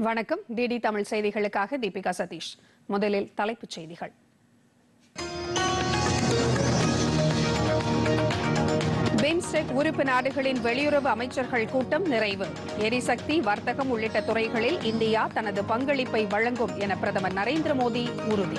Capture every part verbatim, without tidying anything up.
வணக்கம். டிடி தமிழ் செய்திகளுக்காக தீபிகா சதீஷ். முதலில் தலைப்புச் செய்திகள். பிம்ஸ்டெக் உறுப்பு நாடுகளின் வெளியுறவு அமைச்சர்கள் கூட்டம் நிறைவு. எரிசக்தி, வர்த்தகம் உள்ளிட்ட துறைகளில் இந்தியா தனது பங்களிப்பை வழங்கும் என பிரதமர் நரேந்திர மோடி உறுதி.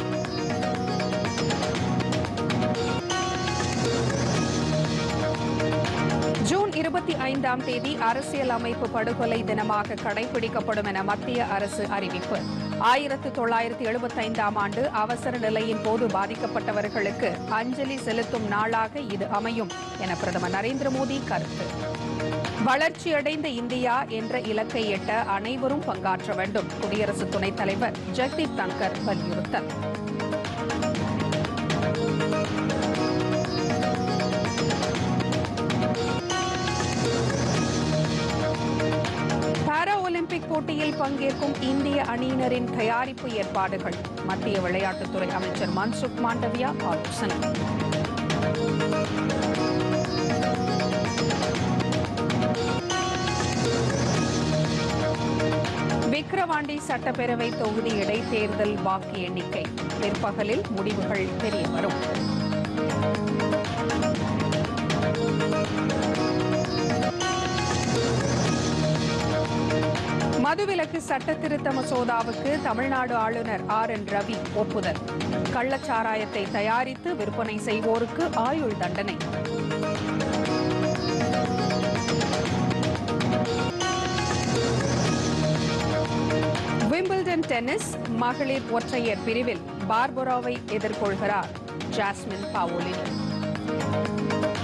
ஜூன் இருபத்தி ஐந்தாம் தேதி அரசியல் அமைப்பு படுகொலை தினமாக கடைபிடிக்கப்படும் என மத்திய அரசு அறிவிப்பு. ஆயிரத்து தொள்ளாயிரத்து எழுபத்தி ஐந்தாம் ஆண்டு அவசர நிலையின் போது பாதிக்கப்பட்டவர்களுக்கு அஞ்சலி செலுத்தும் நாளாக இது அமையும் என பிரதமர் நரேந்திர மோடி கருத்து. வளர்ச்சியடைந்த இந்தியா என்ற இலக்கை எட்ட அனைவரும் பங்காற்ற வேண்டும். குடியரசு துணைத் தலைவர் ஜெகதீப் தங்கர் வலியுறுத்தல். பாரா ஒலிம்பிக் போட்டியில் பங்கேற்கும் இந்திய அணியினரின் தயாரிப்பு ஏற்பாடுகள். மத்திய விளையாட்டுத்துறை அமைச்சர் மன்சுக் மாண்டவியா ஆலோசனை. விக்கிரவாண்டி சட்டப்பேரவை தொகுதி இடைத்தேர்தல் வாக்கு எண்ணிக்கை பிற்பகலில் முடிவுகள் தெரியவரும். மதுவிலக்கு சட்ட திருத்த மசோதாவுக்கு தமிழ்நாடு ஆளுநர் ஆர் என் ரவி ஒப்புதல். கள்ளச்சாராயத்தை தயாரித்து விற்பனை செய்வோருக்கு ஆயுள் தண்டனை. விம்பிள்டன் டென்னிஸ் மகளிர் ஒற்றையர் பிரிவில் பார்பராவை எதிர்கொள்கிறார் ஜாஸ்மின் பாவோலினி.